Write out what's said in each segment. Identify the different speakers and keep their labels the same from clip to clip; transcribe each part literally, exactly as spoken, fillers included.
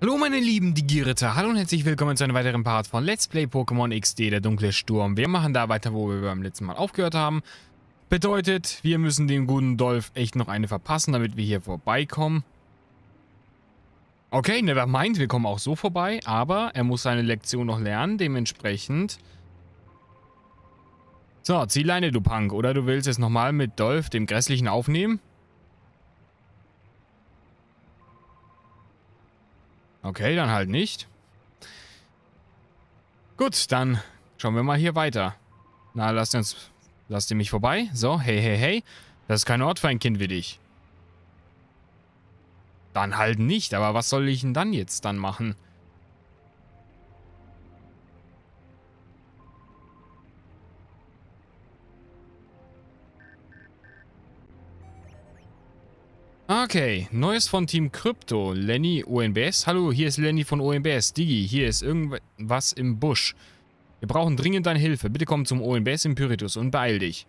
Speaker 1: Hallo meine lieben Digiritter, hallo und herzlich willkommen zu einem weiteren Part von Let's Play Pokémon X D, der dunkle Sturm. Wir machen da weiter, wo wir beim letzten Mal aufgehört haben. Bedeutet, wir müssen dem guten Dolph echt noch eine verpassen, damit wir hier vorbeikommen. Okay, never mind, wir kommen auch so vorbei, aber er muss seine Lektion noch lernen, dementsprechend. So, zieh Leine, du Punk, oder du willst es nochmal mit Dolph, dem Grässlichen, aufnehmen? Okay, dann halt nicht. Gut, dann schauen wir mal hier weiter. Na, lasst uns... Lasst ihr mich vorbei? So, hey, hey, hey. Das ist kein Ort für ein Kind wie dich. Dann halt nicht, aber was soll ich denn dann jetzt dann machen? Okay, Neues von Team Krypto. Lenny O N B S. Hallo, hier ist Lenny von O N B S. Digi, hier ist irgendwas im Busch. Wir brauchen dringend deine Hilfe. Bitte komm zum O N B S Impyritus und beeil dich.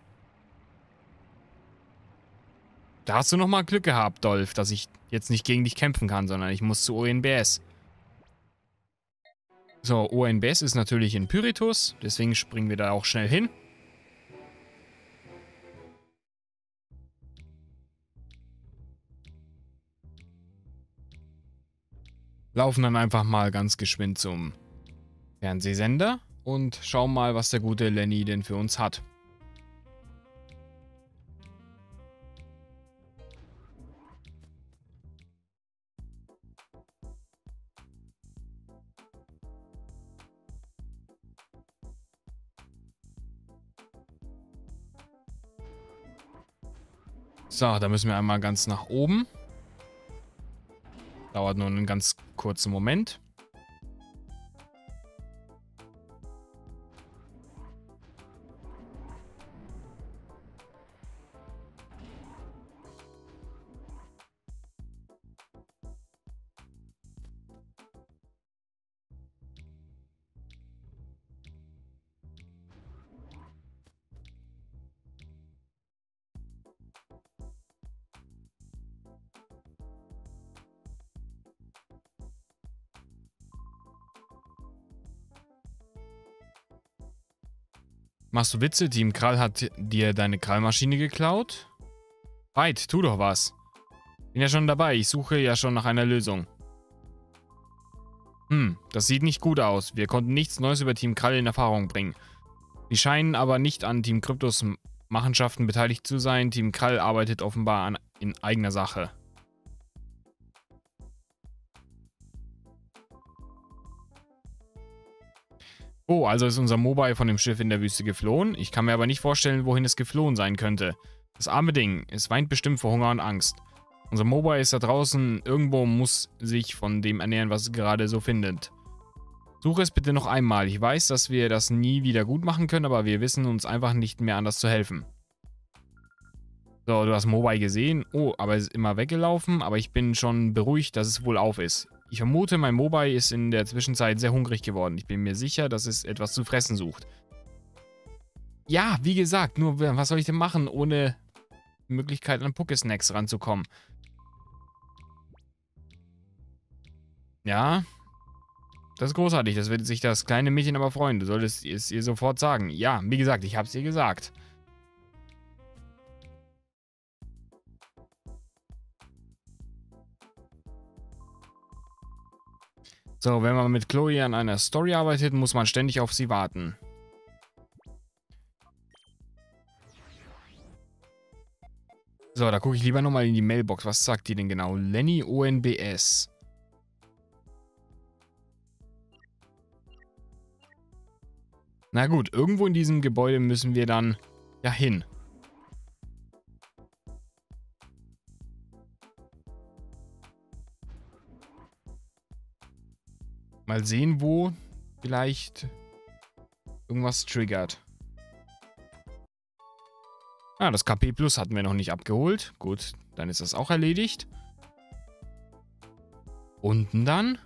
Speaker 1: Da hast du nochmal Glück gehabt, Dolph, dass ich jetzt nicht gegen dich kämpfen kann, sondern ich muss zu O N B S. So, O N B S ist natürlich in Pyritus, deswegen springen wir da auch schnell hin. Laufen dann einfach mal ganz geschwind zum Fernsehsender und schauen mal, was der gute Lenny denn für uns hat. So, da müssen wir einmal ganz nach oben. Dauert nur einen ganz kurzen Moment. Machst du Witze? Team Krall hat dir deine Krallmaschine geklaut? Weit, tu doch was. Bin ja schon dabei, ich suche ja schon nach einer Lösung. Hm, das sieht nicht gut aus. Wir konnten nichts Neues über Team Krall in Erfahrung bringen. Sie scheinen aber nicht an Team Kryptos Machenschaften beteiligt zu sein. Team Krall arbeitet offenbar an, in eigener Sache. Oh, also ist unser Mobile von dem Schiff in der Wüste geflohen. Ich kann mir aber nicht vorstellen, wohin es geflohen sein könnte. Das arme Ding, es weint bestimmt vor Hunger und Angst. Unser Mobile ist da draußen, irgendwo muss sich von dem ernähren, was es gerade so findet. Suche es bitte noch einmal. Ich weiß, dass wir das nie wieder gut machen können, aber wir wissen uns einfach nicht mehr anders zu helfen. So, du hast Mobile gesehen. Oh, aber es ist immer weggelaufen, aber ich bin schon beruhigt, dass es wohl auf ist. Ich vermute, mein Mobile ist in der Zwischenzeit sehr hungrig geworden. Ich bin mir sicher, dass es etwas zu fressen sucht. Ja, wie gesagt, nur was soll ich denn machen, ohne Möglichkeit an Pokésnacks ranzukommen? Ja, das ist großartig. Das wird sich das kleine Mädchen aber freuen. Du solltest es ihr sofort sagen. Ja, wie gesagt, ich habe es ihr gesagt. So, wenn man mit Chloe an einer Story arbeitet, muss man ständig auf sie warten. So, da gucke ich lieber nochmal in die Mailbox. Was sagt die denn genau? Lenny O N B S. Na gut, irgendwo in diesem Gebäude müssen wir dann ja hin. Mal sehen, wo vielleicht irgendwas triggert. Ah, das K P Plus hatten wir noch nicht abgeholt. Gut, dann ist das auch erledigt. Unten dann?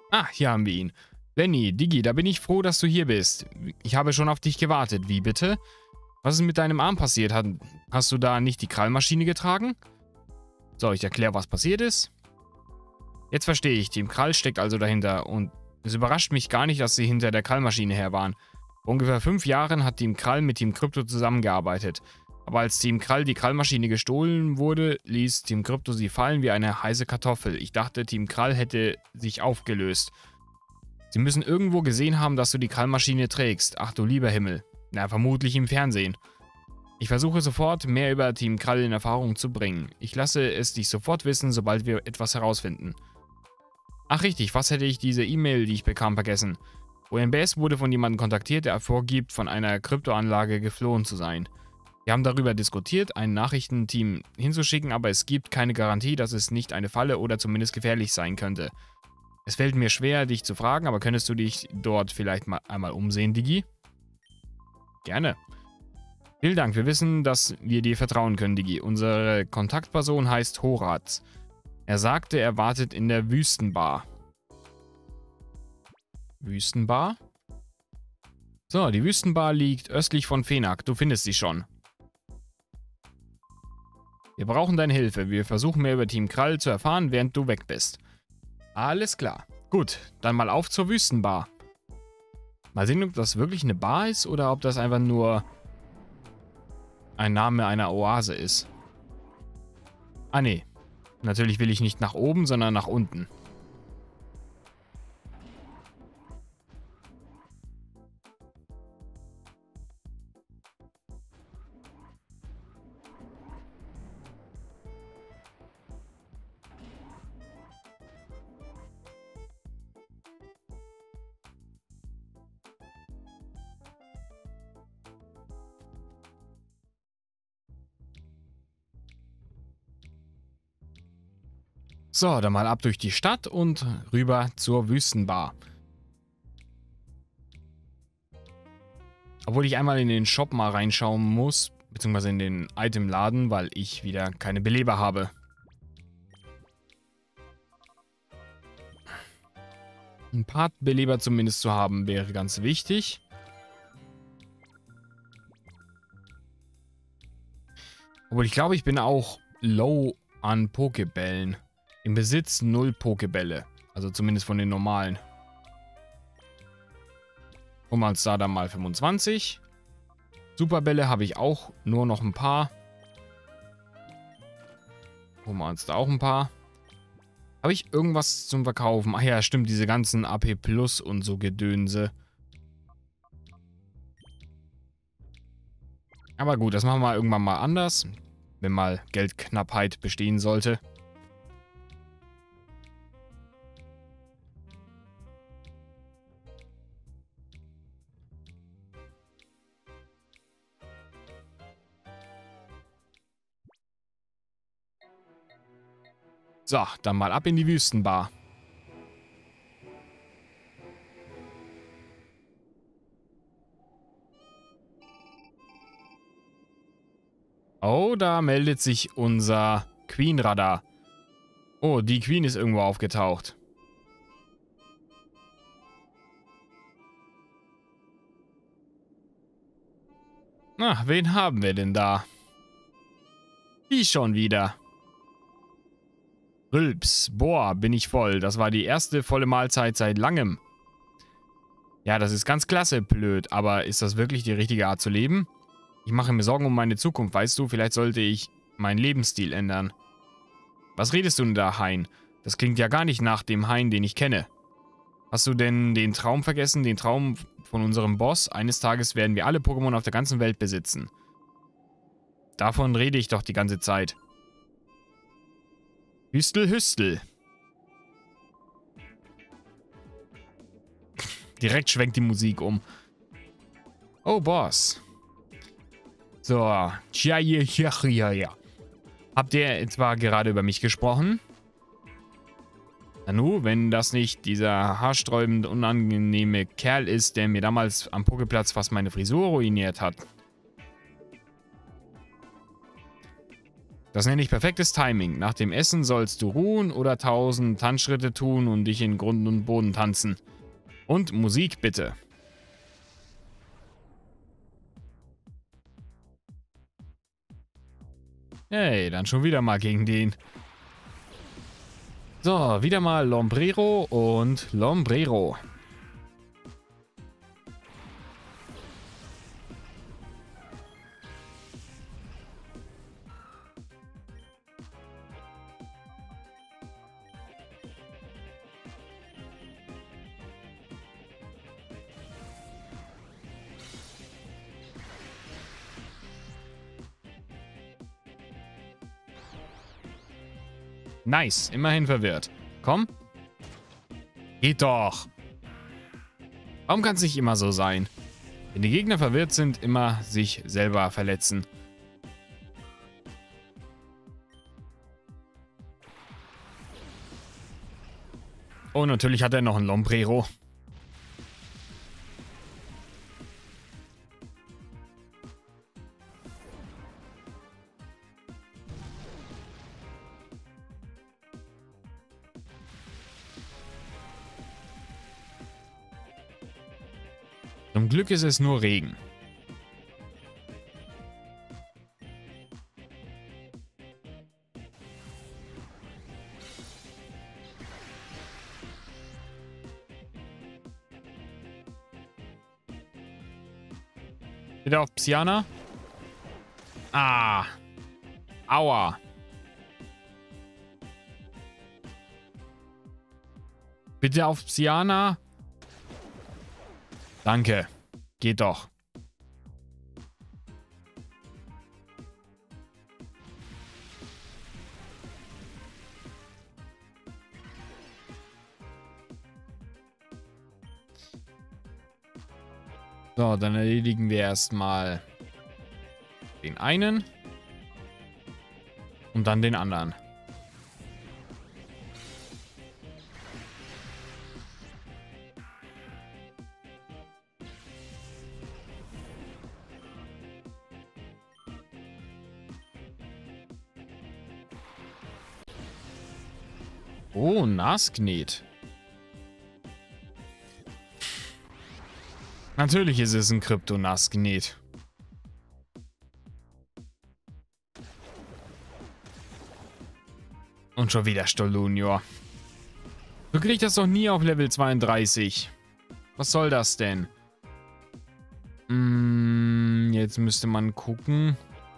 Speaker 1: Ah, hier haben wir ihn. Lenny, Digi, da bin ich froh, dass du hier bist. Ich habe schon auf dich gewartet. Wie bitte? Was ist mit deinem Arm passiert? Hat, hast du da nicht die Krallmaschine getragen? So, ich erkläre, was passiert ist. Jetzt verstehe ich. Team Krall steckt also dahinter. Und es überrascht mich gar nicht, dass sie hinter der Krallmaschine her waren. Vor ungefähr fünf Jahren hat Team Krall mit Team Krypto zusammengearbeitet. Aber als Team Krall die Krallmaschine gestohlen wurde, ließ Team Krypto sie fallen wie eine heiße Kartoffel. Ich dachte, Team Krall hätte sich aufgelöst. Sie müssen irgendwo gesehen haben, dass du die Krallmaschine trägst. Ach du lieber Himmel. Na, vermutlich im Fernsehen. Ich versuche sofort, mehr über Team Krall in Erfahrung zu bringen. Ich lasse es dich sofort wissen, sobald wir etwas herausfinden. Ach richtig, was hätte ich diese E-Mail, die ich bekam, vergessen? O M B S wurde von jemandem kontaktiert, der vorgibt, von einer Kryptoanlage geflohen zu sein. Wir haben darüber diskutiert, ein Nachrichtenteam hinzuschicken, aber es gibt keine Garantie, dass es nicht eine Falle oder zumindest gefährlich sein könnte. Es fällt mir schwer, dich zu fragen, aber könntest du dich dort vielleicht mal einmal umsehen, Digi? Gerne. Vielen Dank, wir wissen, dass wir dir vertrauen können, Digi. Unsere Kontaktperson heißt Horaz. Er sagte, er wartet in der Wüstenbar. Wüstenbar? So, die Wüstenbar liegt östlich von Fenak. Du findest sie schon. Wir brauchen deine Hilfe. Wir versuchen mehr über Team Krall zu erfahren, während du weg bist. Alles klar. Gut, dann mal auf zur Wüstenbar. Mal sehen, ob das wirklich eine Bar ist oder ob das einfach nur ein Name einer Oase ist. Ah, nee. Natürlich will ich nicht nach oben, sondern nach unten. So, dann mal ab durch die Stadt und rüber zur Wüstenbar. Obwohl ich einmal in den Shop mal reinschauen muss, beziehungsweise in den Itemladen, weil ich wieder keine Beleber habe. Ein paar Beleber zumindest zu haben, wäre ganz wichtig. Obwohl ich glaube, ich bin auch low an Pokebällen. Im Besitz null Pokebälle. Also zumindest von den normalen. Holen wir uns da dann mal fünfundzwanzig. Superbälle habe ich auch nur noch ein paar. Holen wir uns da auch ein paar. Habe ich irgendwas zum Verkaufen? Ach ja, stimmt, diese ganzen A P Plus und so Gedönse. Aber gut, das machen wir irgendwann mal anders. Wenn mal Geldknappheit bestehen sollte. So, dann mal ab in die Wüstenbar. Oh, da meldet sich unser Queen-Radar. Oh, die Queen ist irgendwo aufgetaucht. Na, wen haben wir denn da? Die schon wieder. Rülps. Boah, bin ich voll. Das war die erste volle Mahlzeit seit langem. Ja, das ist ganz klasse, blöd. Aber ist das wirklich die richtige Art zu leben? Ich mache mir Sorgen um meine Zukunft, weißt du? Vielleicht sollte ich meinen Lebensstil ändern. Was redest du denn da, Hein? Das klingt ja gar nicht nach dem Hein, den ich kenne. Hast du denn den Traum vergessen? Den Traum von unserem Boss? Eines Tages werden wir alle Pokémon auf der ganzen Welt besitzen. Davon rede ich doch die ganze Zeit. Hüstel, Hüstel. Direkt schwenkt die Musik um. Oh, Boss. So. Tja, ja, ja, ja. Habt ihr etwa gerade über mich gesprochen? Nanu, wenn das nicht dieser haarsträubend unangenehme Kerl ist, der mir damals am Poképlatz fast meine Frisur ruiniert hat. Das nenne ich perfektes Timing. Nach dem Essen sollst du ruhen oder tausend Tanzschritte tun und dich in Grund und Boden tanzen. Und Musik bitte. Hey, dann schon wieder mal gegen den. So, wieder mal Lombrero und Lombrero. Nice, immerhin verwirrt. Komm. Geht doch. Warum kann es nicht immer so sein? Wenn die Gegner verwirrt sind, immer sich selber verletzen. Oh, natürlich hat er noch einen Lombrero. Zum Glück ist es nur Regen. Wieder auf Psyana. Ah. Aua. Bitte auf Psyana. Danke. Geht doch. So, dann erledigen wir erstmal den einen und dann den anderen. Oh, Nasknet. Natürlich ist es ein Krypto-Nasknet. Und schon wieder Stolunior. Du kriegst das doch nie auf Level zweiunddreißig. Was soll das denn? Hm, jetzt müsste man gucken.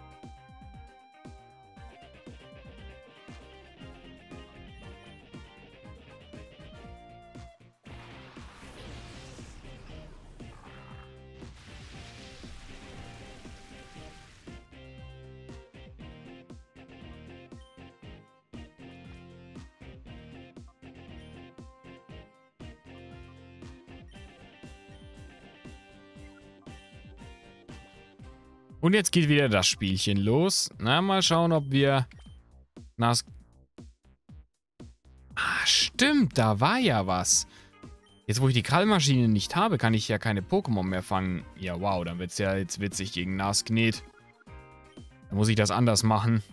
Speaker 1: Und jetzt geht wieder das Spielchen los. Na, mal schauen, ob wir... Nas ah, stimmt, da war ja was. Jetzt, wo ich die Krallmaschine nicht habe, kann ich ja keine Pokémon mehr fangen. Ja, wow, dann wird es ja jetzt witzig gegen Nasknet. Dann muss ich das anders machen.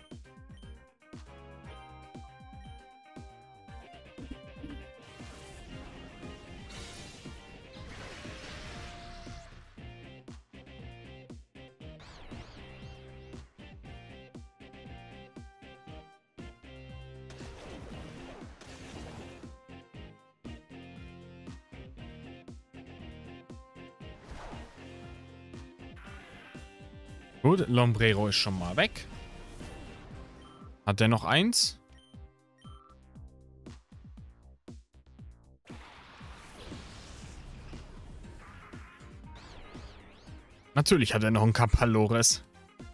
Speaker 1: Gut, Lombrero ist schon mal weg. Hat der noch eins? Natürlich hat er noch einen Kapalores.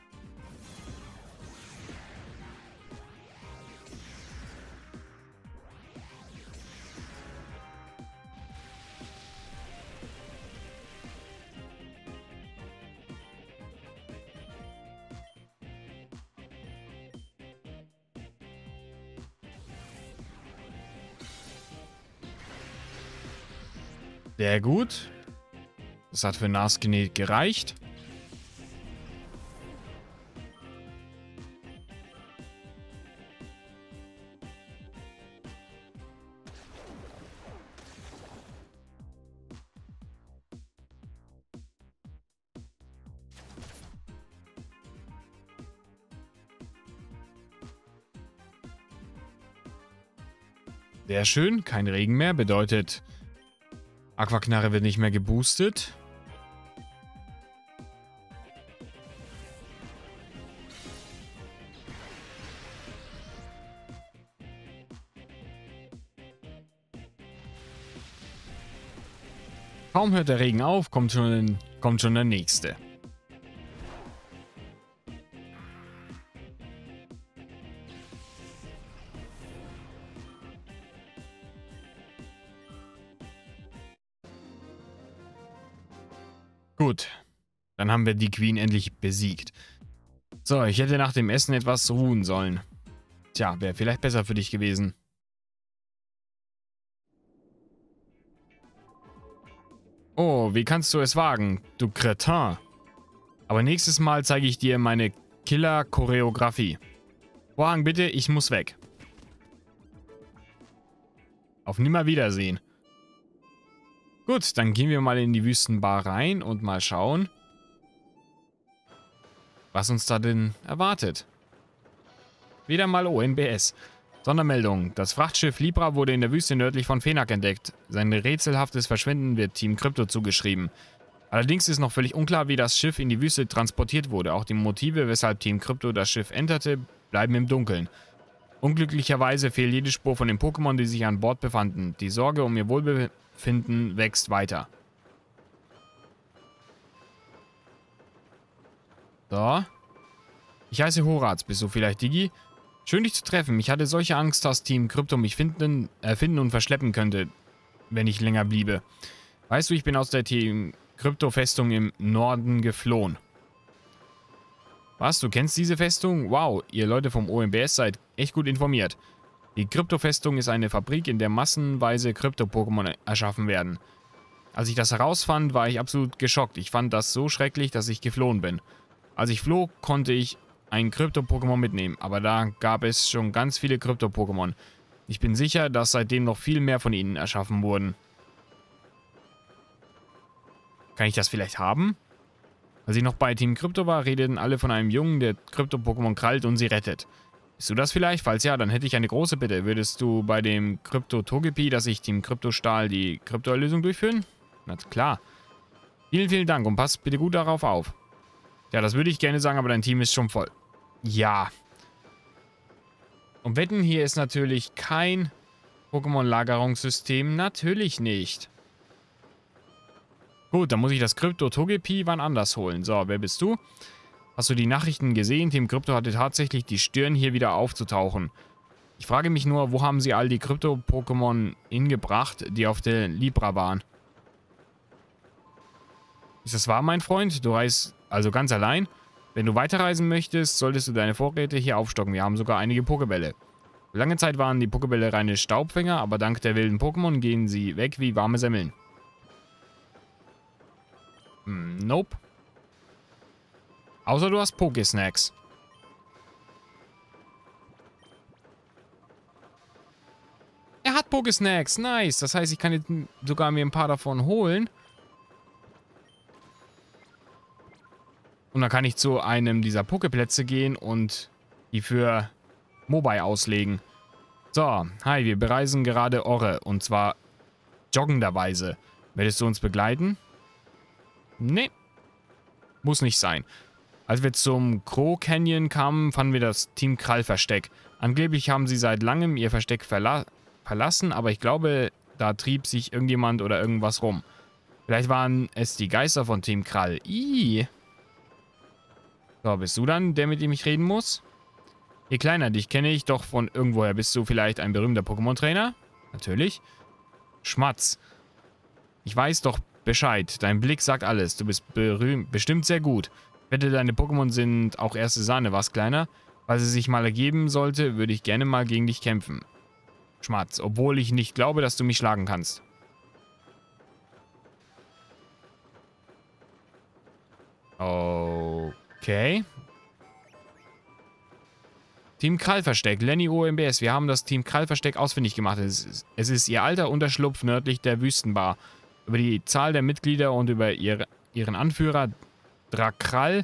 Speaker 1: Sehr gut. Das hat für Nasknet gereicht. Sehr schön, kein Regen mehr, bedeutet, Aquaknarre wird nicht mehr geboostet. Kaum hört der Regen auf, kommt schon, kommt schon der nächste. Gut, dann haben wir die Queen endlich besiegt. So, ich hätte nach dem Essen etwas ruhen sollen. Tja, wäre vielleicht besser für dich gewesen. Oh, wie kannst du es wagen, du Kretin? Aber nächstes Mal zeige ich dir meine Killer-Choreografie. Vorhang bitte, ich muss weg. Auf Nimmerwiedersehen. Gut, dann gehen wir mal in die Wüstenbar rein und mal schauen, was uns da denn erwartet. Wieder mal O M B S. Sondermeldung. Das Frachtschiff Libra wurde in der Wüste nördlich von Fenak entdeckt. Sein rätselhaftes Verschwinden wird Team Krypto zugeschrieben. Allerdings ist noch völlig unklar, wie das Schiff in die Wüste transportiert wurde. Auch die Motive, weshalb Team Krypto das Schiff enterte, bleiben im Dunkeln. Unglücklicherweise fehlt jede Spur von den Pokémon, die sich an Bord befanden. Die Sorge um ihr Wohlbefinden wächst weiter. So. Ich heiße Horaz. Bist du vielleicht Digi? Schön, dich zu treffen. Ich hatte solche Angst, dass Team Krypto mich finden, äh, finden und verschleppen könnte, wenn ich länger bliebe. Weißt du, ich bin aus der Team Krypto-Festung im Norden geflohen. Was, du kennst diese Festung? Wow, ihr Leute vom O M B S seid echt gut informiert. Die Krypto-Festung ist eine Fabrik, in der massenweise Krypto-Pokémon erschaffen werden. Als ich das herausfand, war ich absolut geschockt. Ich fand das so schrecklich, dass ich geflohen bin. Als ich floh, konnte ich ein Krypto-Pokémon mitnehmen, aber da gab es schon ganz viele Krypto-Pokémon. Ich bin sicher, dass seitdem noch viel mehr von ihnen erschaffen wurden. Kann ich das vielleicht haben? Als ich noch bei Team Krypto war, redeten alle von einem Jungen, der Krypto-Pokémon krallt und sie rettet. Bist du das vielleicht? Falls ja, dann hätte ich eine große Bitte. Würdest du bei dem Krypto-Togepi, das ich Team Krypto stahl, die Krypto-Erlösung durchführen? Na klar. Vielen, vielen Dank und pass bitte gut darauf auf. Ja, das würde ich gerne sagen, aber dein Team ist schon voll. Ja. Und wetten, hier ist natürlich kein Pokémon-Lagerungssystem. Natürlich nicht. Gut, dann muss ich das Krypto-Togepi wann anders holen. So, wer bist du? Hast du die Nachrichten gesehen? Team Krypto hatte tatsächlich die Stirn, hier wieder aufzutauchen. Ich frage mich nur, wo haben sie all die Krypto-Pokémon hingebracht, die auf der Libra waren? Ist das wahr, mein Freund? Du reist also ganz allein? Wenn du weiterreisen möchtest, solltest du deine Vorräte hier aufstocken. Wir haben sogar einige Pokébälle. Lange Zeit waren die Pokébälle reine Staubfänger, aber dank der wilden Pokémon gehen sie weg wie warme Semmeln. Hm, nope. Außer du hast Pokésnacks. Er hat Pokésnacks. Nice. Das heißt, ich kann jetzt sogar mir ein paar davon holen. Und dann kann ich zu einem dieser Poképlätze gehen und die für Mobile auslegen. So, hi, wir bereisen gerade Orre. Und zwar joggenderweise. Willst du uns begleiten? Nee. Muss nicht sein. Als wir zum Crow Canyon kamen, fanden wir das Team Krall-Versteck. Angeblich haben sie seit langem ihr Versteck verla verlassen, aber ich glaube, da trieb sich irgendjemand oder irgendwas rum. Vielleicht waren es die Geister von Team Krall. Ih. So, bist du dann der, mit dem ich reden muss? Ihr Kleiner, dich kenne ich doch von irgendwoher. Bist du vielleicht ein berühmter Pokémon-Trainer? Natürlich. Schmatz. Ich weiß doch Bescheid. Dein Blick sagt alles. Du bist berühmt, bestimmt sehr gut. Ich wette, deine Pokémon sind auch erste Sahne, was, Kleiner? Falls es sich mal ergeben sollte, würde ich gerne mal gegen dich kämpfen. Schmatz, obwohl ich nicht glaube, dass du mich schlagen kannst. Okay. Team Krall-Versteck, Lenny O M B S. Wir haben das Team Krall-Versteck ausfindig gemacht. Es ist, es ist ihr alter Unterschlupf nördlich der Wüstenbar. Über die Zahl der Mitglieder und über ihre, ihren Anführer Drakrall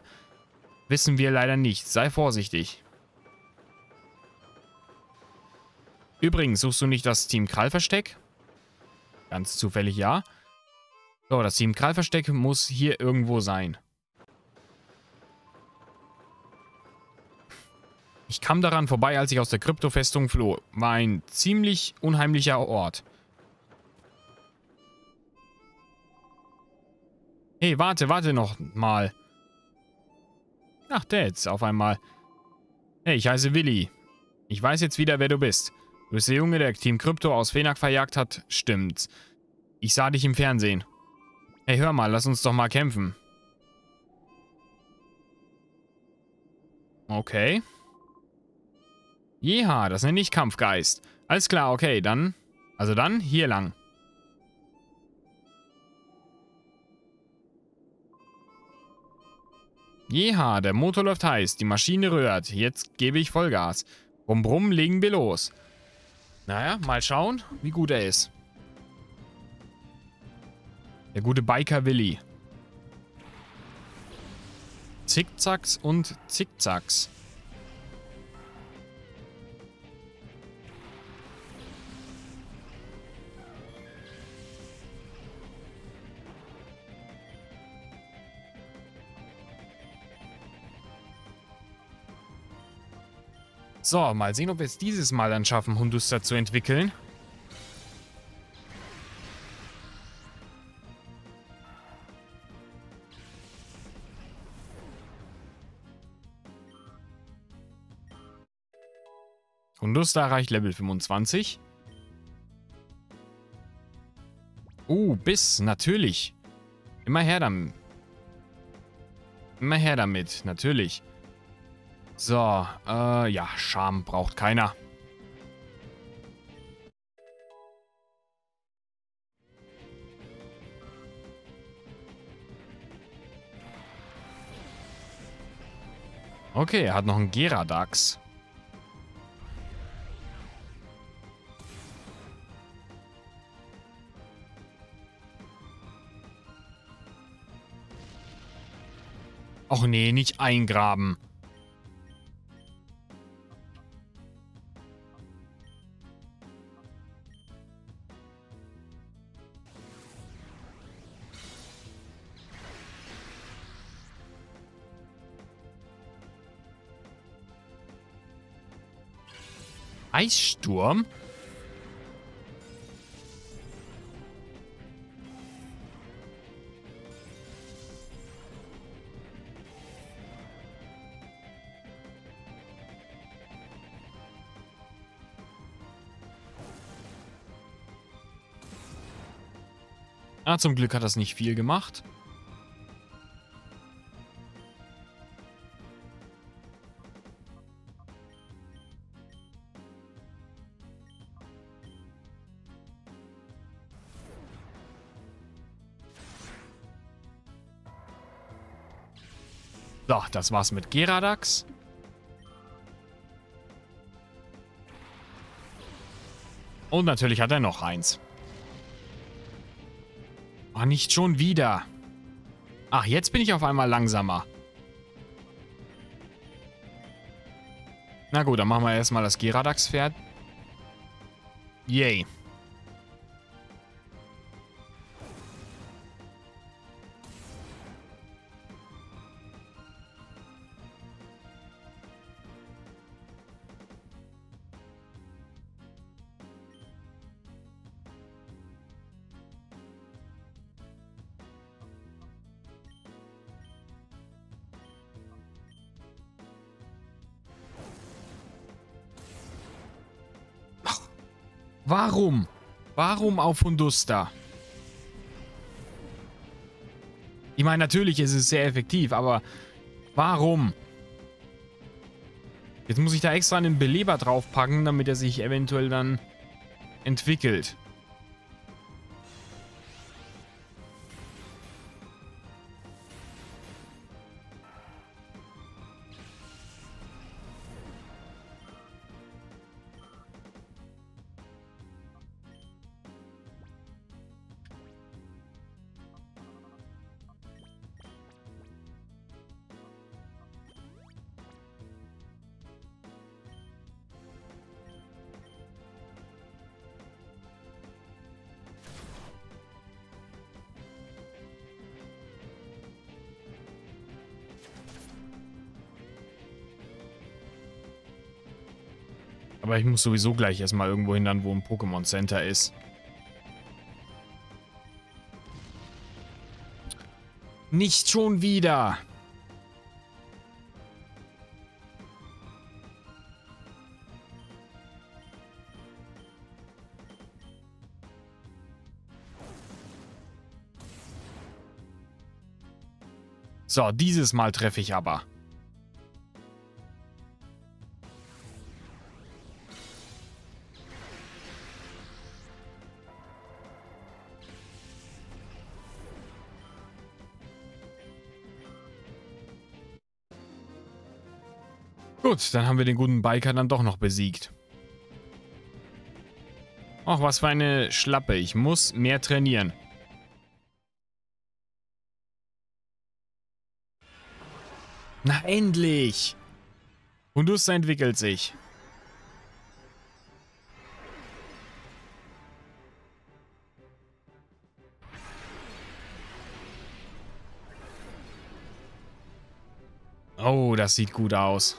Speaker 1: wissen wir leider nicht. Sei vorsichtig. Übrigens, suchst du nicht das Team Krall-Versteck? Ganz zufällig ja. So, das Team Krall-Versteck muss hier irgendwo sein. Ich kam daran vorbei, als ich aus der Kryptofestung floh. War ein ziemlich unheimlicher Ort. Hey, warte, warte noch mal. Ach, der jetzt auf einmal. Hey, ich heiße Willi. Ich weiß jetzt wieder, wer du bist. Du bist der Junge, der Team Krypto aus Fenak verjagt hat. Stimmt's. Ich sah dich im Fernsehen. Hey, hör mal, lass uns doch mal kämpfen. Okay. Jeha, das nenne ich Kampfgeist. Alles klar, okay, dann... Also dann, hier lang. Jeha, der Motor läuft heiß, die Maschine rührt. Jetzt gebe ich Vollgas. Brumm, brumm, legen wir los. Naja, mal schauen, wie gut er ist. Der gute Biker Willi. Zickzacks und Zickzacks. So, mal sehen, ob wir es dieses Mal dann schaffen, Hunduster zu entwickeln. Hunduster erreicht Level fünfundzwanzig. Uh, Biss, natürlich. Immer her damit. Immer her damit, natürlich. So, äh, ja, Charme braucht keiner. Okay, er hat noch einen Geradax. Och nee, nicht eingraben. Eissturm? Ah, zum Glück hat das nicht viel gemacht. So, das war's mit Geradax. Und natürlich hat er noch eins. Oh, nicht schon wieder. Ach, jetzt bin ich auf einmal langsamer. Na gut, dann machen wir erstmal das Geradax-Pferd. Yay. Warum? Warum auf Hunduster? Ich meine, natürlich ist es sehr effektiv, aber warum? Jetzt muss ich da extra einen Beleber draufpacken, damit er sich eventuell dann entwickelt. Aber ich muss sowieso gleich erstmal irgendwo hindern, wo ein Pokémon Center ist. Nicht schon wieder! So, dieses Mal treffe ich aber. Gut, dann haben wir den guten Biker dann doch noch besiegt. Ach, was für eine Schlappe. Ich muss mehr trainieren. Na, endlich! Hunduster entwickelt sich. Oh, das sieht gut aus.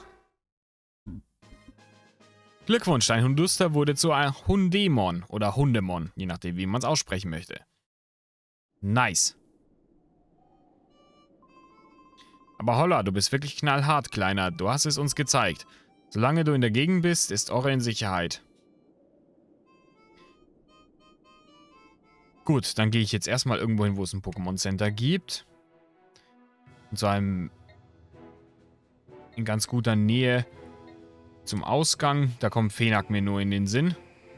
Speaker 1: Glückwunsch, dein Hunduster wurde zu einem Hundemon oder Hundemon, je nachdem, wie man es aussprechen möchte. Nice. Aber holla, du bist wirklich knallhart, Kleiner. Du hast es uns gezeigt. Solange du in der Gegend bist, ist Ore in Sicherheit. Gut, dann gehe ich jetzt erstmal irgendwo hin, wo es ein Pokémon Center gibt. Und zu einem... in ganz guter Nähe zum Ausgang. Da kommt Fenak mir nur in den Sinn.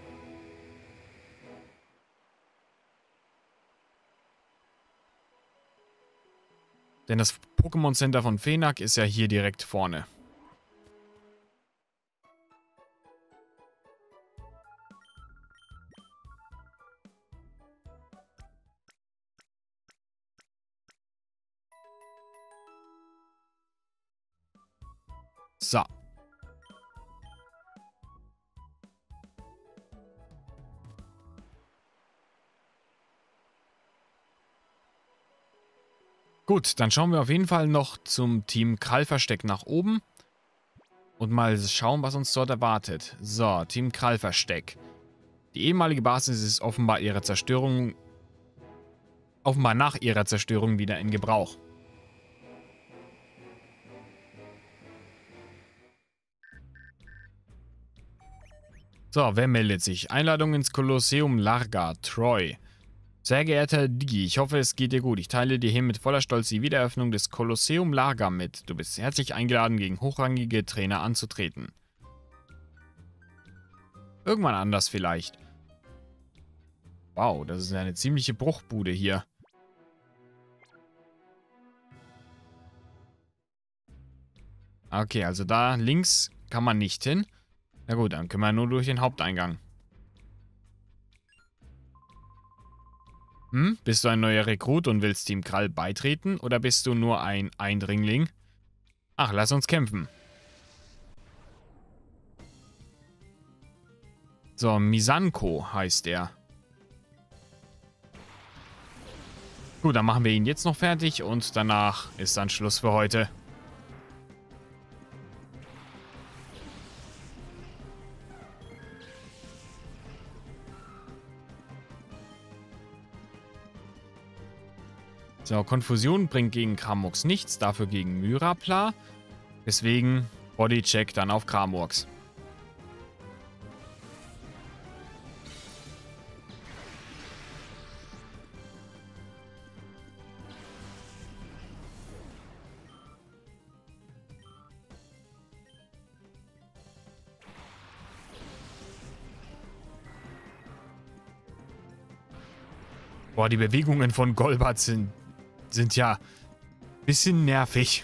Speaker 1: Denn das Pokémon Center von Fenak ist ja hier direkt vorne. So. Gut, dann schauen wir auf jeden Fall noch zum Team Krallversteck nach oben. Und mal schauen, was uns dort erwartet. So, Team Krallversteck. Die ehemalige Basis ist offenbar ihrer Zerstörung... offenbar nach ihrer Zerstörung wieder in Gebrauch. So, wer meldet sich? Einladung ins Kolosseum Larga, Troy. Sehr geehrter Digi, ich hoffe, es geht dir gut. Ich teile dir hier mit voller Stolz die Wiedereröffnung des Kolosseum Larga mit. Du bist herzlich eingeladen, gegen hochrangige Trainer anzutreten. Irgendwann anders vielleicht. Wow, das ist eine ziemliche Bruchbude hier. Okay, also da links kann man nicht hin. Na gut, dann können wir nur durch den Haupteingang. Hm, bist du ein neuer Rekrut und willst Team Krall beitreten? Oder bist du nur ein Eindringling? Ach, lass uns kämpfen. So, Misanko heißt er. Gut, dann machen wir ihn jetzt noch fertig und danach ist dann Schluss für heute. So, Konfusion bringt gegen Kramux nichts, dafür gegen Myrapla. Deswegen Bodycheck dann auf Kramux. Boah, die Bewegungen von Golbat sind, sind ja ein bisschen nervig.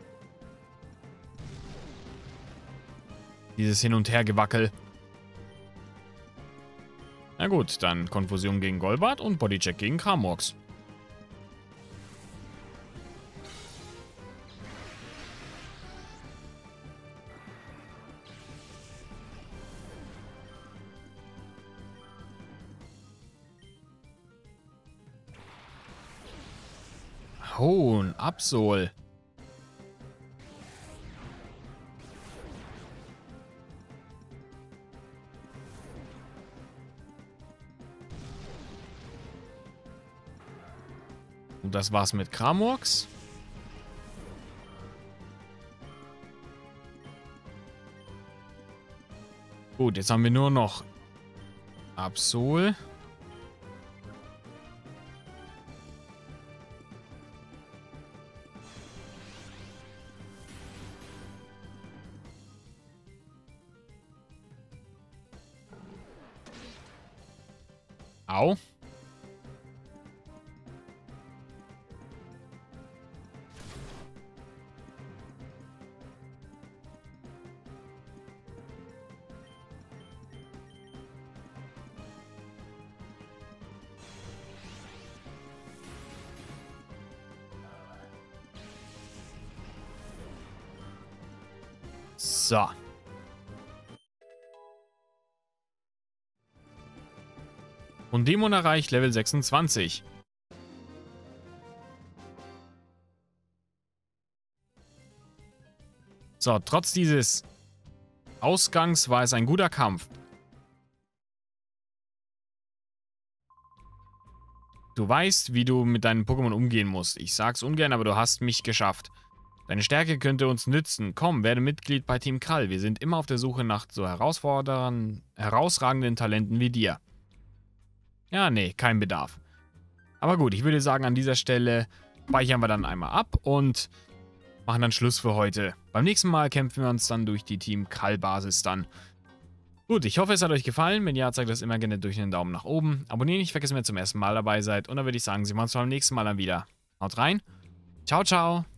Speaker 1: Dieses Hin- und Hergewackel. Na gut, dann Konfusion gegen Golbat und Bodycheck gegen Kramux. Oh, ein Absol. Und das war's mit Kramorx. Gut, jetzt haben wir nur noch Absol. Au. So. Und Dämon erreicht Level sechsundzwanzig. So, trotz dieses Ausgangs war es ein guter Kampf. Du weißt, wie du mit deinen Pokémon umgehen musst. Ich sag's ungern, aber du hast mich geschafft. Deine Stärke könnte uns nützen. Komm, werde Mitglied bei Team Krall. Wir sind immer auf der Suche nach so herausfordernden, herausragenden Talenten wie dir. Ja, nee, kein Bedarf. Aber gut, ich würde sagen, an dieser Stelle speichern wir dann einmal ab und machen dann Schluss für heute. Beim nächsten Mal kämpfen wir uns dann durch die Team Krall-Basis dann. Gut, ich hoffe, es hat euch gefallen. Wenn ja, zeigt das immer gerne durch einen Daumen nach oben. Abonnieren nicht vergessen, wenn ihr zum ersten Mal dabei seid. Und dann würde ich sagen, sehen wir uns beim nächsten Mal dann wieder. Haut rein. Ciao, ciao.